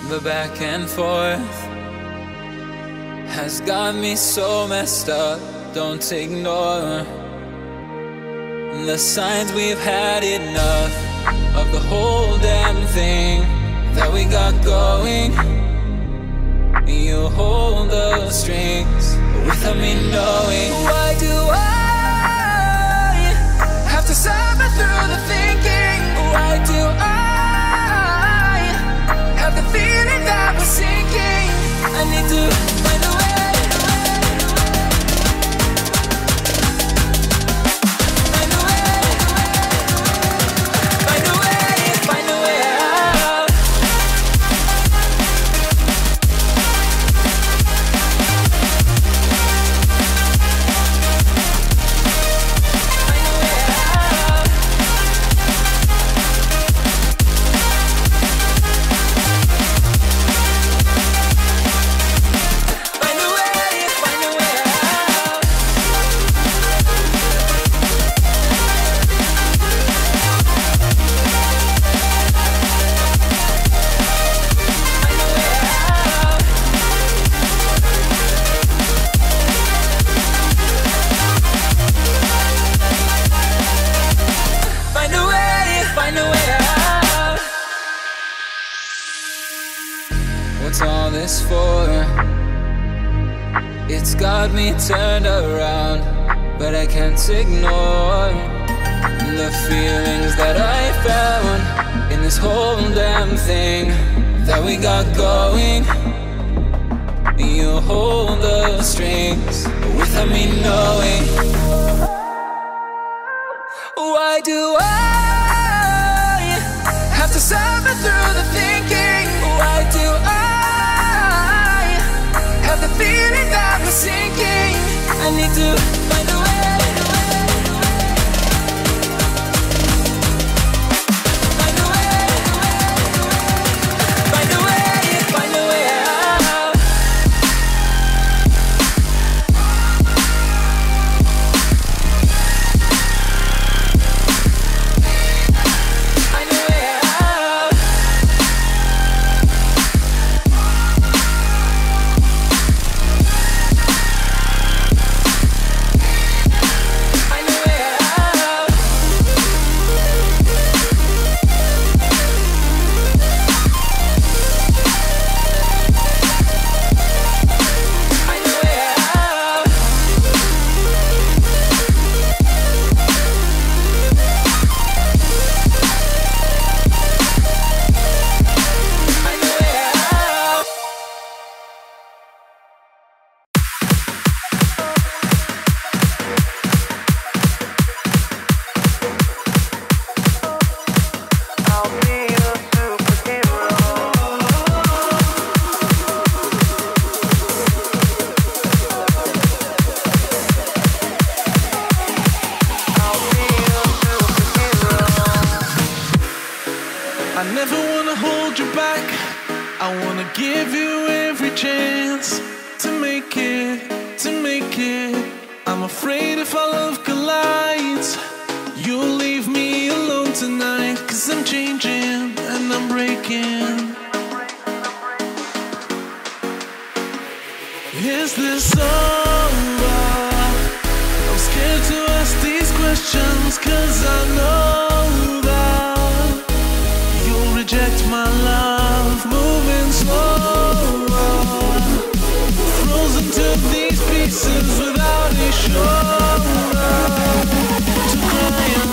The back and forth has got me so messed up. Don't ignore the signs. We've had enough of the whole damn thing that we got going. You hold the strings without me knowing. Why do I have to suffer through the thinking? Why do I have the feeling that we're sinking? I need to find a way. What's all this for? It's got me turned around, but I can't ignore the feelings that I found in this whole damn thing that we got going. You hold the strings without me knowing. Why do I have to suffer through the thinking? Why do I have the feeling that we're sinking? I need to find a way. Find a way. Find a way. Find a way out. Find a way out. I never wanna hold you back. I wanna give you every chance to make it, to make it. I'm afraid if our love collides, you'll leave me alone tonight. 'Cause I'm changing and I'm breaking. Is this over? I'm scared to ask these questions, 'cause I know that you'll reject my love. Moving slower, frozen to these pieces without a shoulder to cry on.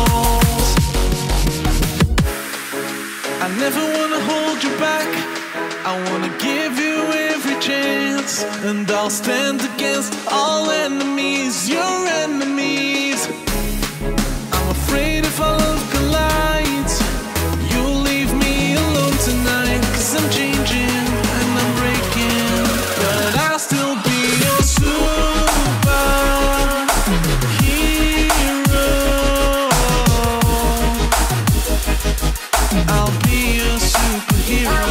I never wanna hold you back. I wanna give you every chance, and I'll stand against all enemies, your enemies. I'm afraid if our love collides, you'll leave me alone tonight. 'Cause I'm changing and I'm breaking, but I'll still be your superhero. I'll be your superhero.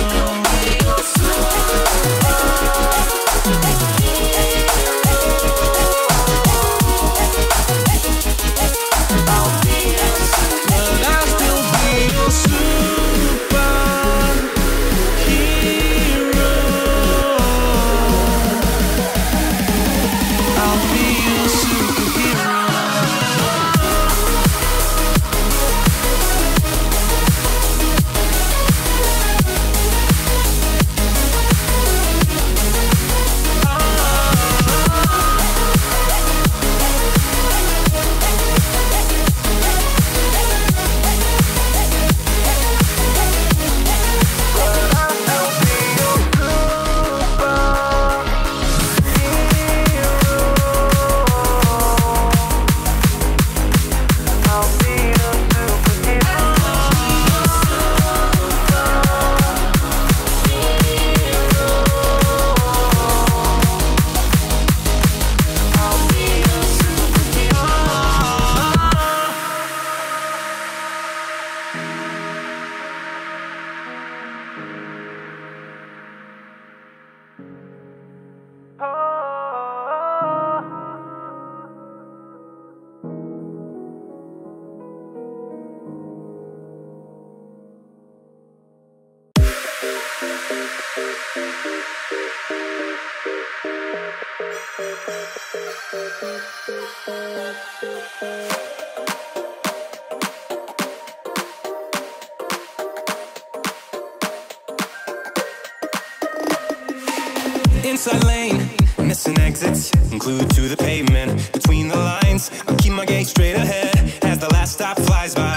Inside lane, missing exits, glued to the pavement. Between the lines, I'll keep my gaze straight ahead as the last stop flies by.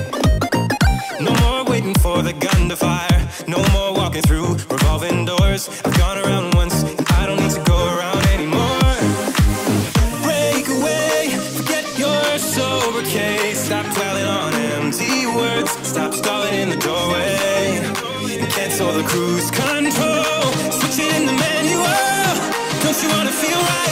No more waiting for the gun to fire, no more walking through revolving doors. I've gone around once, and I don't need to go around anymore. Break away, forget your sober case. Stop dwelling on empty words, stop stalling in the doorway, and cancel the cruise control. Switching in the manual, don't you wanna feel right?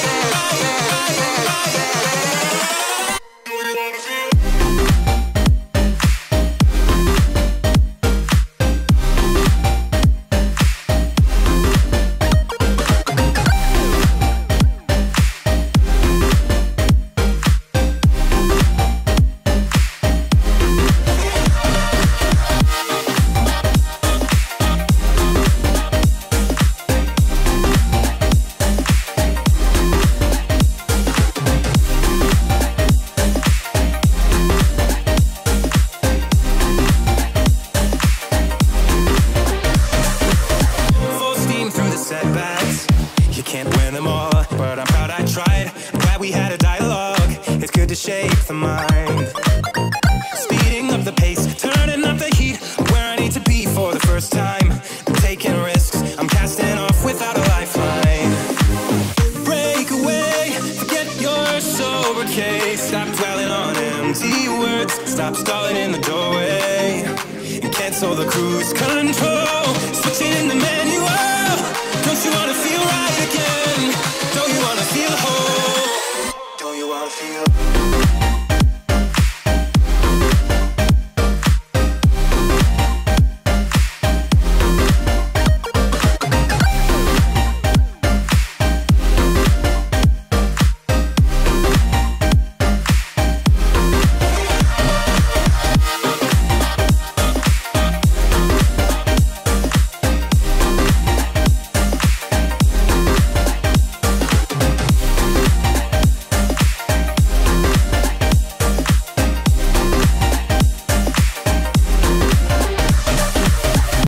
Shape the mind, speeding up the pace, turning up the heat, where I need to be for the first time. I'm taking risks, I'm casting off without a lifeline. Break away, forget your sober case. Stop dwelling on empty words, stop stalling in the doorway, and cancel the cruise control. Switching in the manual, don't you wanna feel right again? Don't you wanna feel whole? Don't you wanna feel